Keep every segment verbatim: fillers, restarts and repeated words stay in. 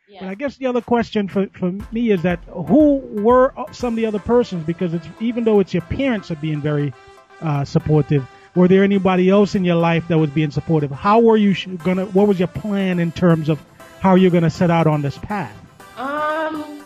Yeah. But I guess the other question for, for me is that who were some of the other persons? Because it's even though it's your parents are being very uh, supportive, were there anybody else in your life that was being supportive? How were you sh- gonna? What was your plan in terms of how you're gonna set out on this path? Um,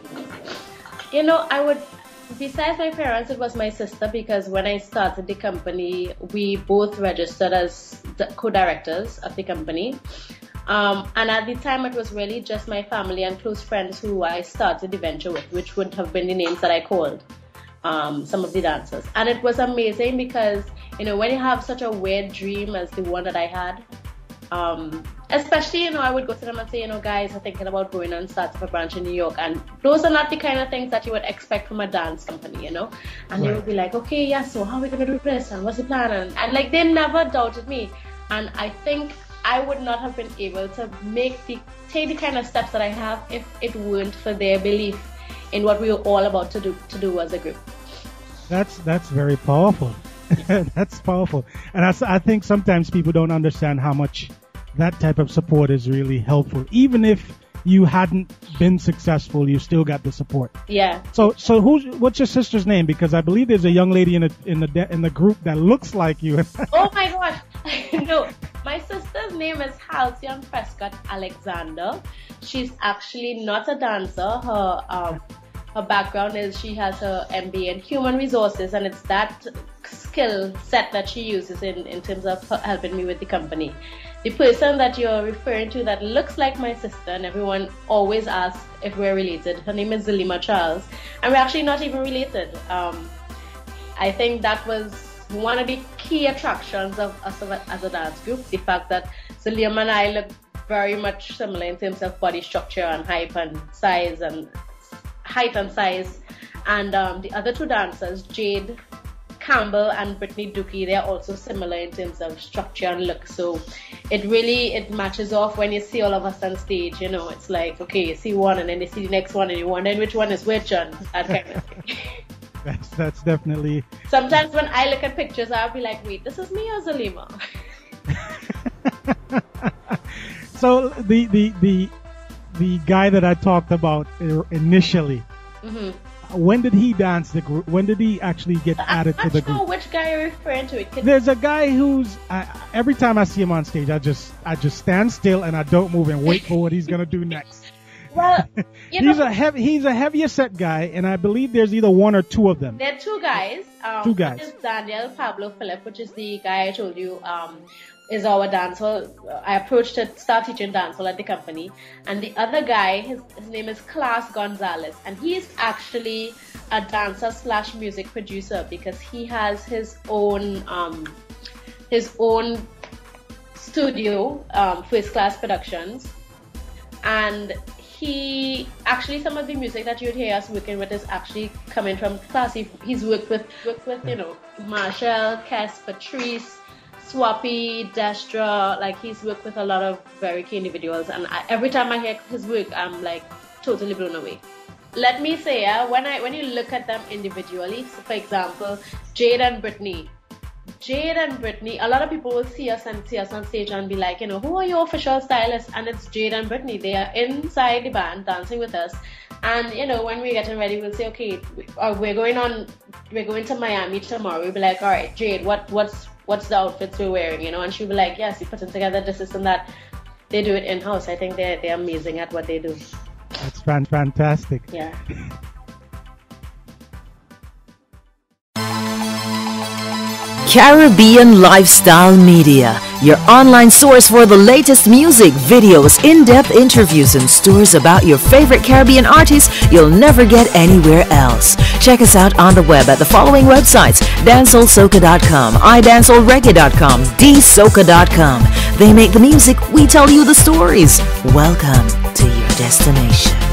you know, I would. Besides my parents, it was my sister, because when I started the company, we both registered as the co-directors of the company. Um, and at the time, it was really just my family and close friends who I started the venture with, which would have been the names that I called um, some of the dancers. And it was amazing because, you know, when you have such a weird dream as the one that I had, um, especially, you know, I would go to them and say, you know, guys are thinking about going and start up a branch in New York. And those are not the kind of things that you would expect from a dance company, you know. And right. They would be like, okay, yeah, so how are we going to do this? And what's the plan? And, and like, they never doubted me. And I think I would not have been able to make the, take the kind of steps that I have if it weren't for their belief in what we were all about to do, to do as a group. That's, that's very powerful. That's powerful. And I, I think sometimes people don't understand how much that type of support is really helpful. Even if you hadn't been successful, you still got the support. Yeah. So, so who's what's your sister's name? Because I believe there's a young lady in the in the in the group that looks like you. Oh my gosh! No, my sister's name is Halcyon Prescott Alexander. She's actually not a dancer. Her um, her background is she has her M B A in human resources, and it's that skill set that she uses in in terms of helping me with the company. The person that you're referring to that looks like my sister, and everyone always asks if we're related, her name is Zalima Charles, and we're actually not even related. Um, I think that was one of the key attractions of us as a dance group, the fact that Zalima and I look very much similar in terms of body structure and height and size and height and size. And um, the other two dancers, Jade Campbell and Brittany Dookie, they're also similar in terms of structure and look. So it really, it matches off when you see all of us on stage. You know, it's like, okay, you see one and then you see the next one and you wonder which one is which, and that kind of thing. That's, that's definitely... Sometimes when I look at pictures, I'll be like, wait, this is me or Zalima? So the, the, the, the guy that I talked about initially, mm-hmm. When did he dance the group? When did he actually get I'm added to the sure group? Which guy you're referring to? It could... There's a guy who's I, every time I see him on stage, I just I just stand still and I don't move and wait for what he's gonna do next. Well, you he's know, a heavy he's a heavier set guy, and I believe there's either one or two of them. There are two guys. Um, two guys. One is Daniel Pablo Philip, which is the guy I told you um, is our dancer. I approached to start teaching dancehall at the company, and the other guy, his, his name is Class Gonzalez, and he's actually a dancer slash music producer because he has his own um, his own studio, um, First Class Productions, and he actually some of the music that you'd hear us working with is actually coming from Class. He, he's worked with worked with you know Marshall, Kes, Patrice, Swappy, Destra. Like he's worked with a lot of very key individuals, and I, every time I hear his work, I'm like totally blown away. Let me say, uh, when I when you look at them individually, so for example, Jade and Brittany. Jade and Brittany, a lot of people will see us and see us on stage and be like, you know, who are your official stylists? And it's Jade and Brittany. They are inside the band dancing with us. And, you know, when we're getting ready, we'll say, okay, we're going on, we're going to Miami tomorrow. We'll be like, all right, Jade, what, what's, what's the outfits we're wearing? You know, and she'll be like, yes, you're putting together this, this, and that. They do it in-house. I think they're, they're amazing at what they do. That's fan- fantastic. Yeah. Caribbean Lifestyle Media, your online source for the latest music, videos, in-depth interviews, and stories about your favorite Caribbean artists you'll never get anywhere else. Check us out on the web at the following websites: dancehall soca dot com, i dancehall reggae dot com, d soca dot com. They make the music, we tell you the stories. Welcome to your destination.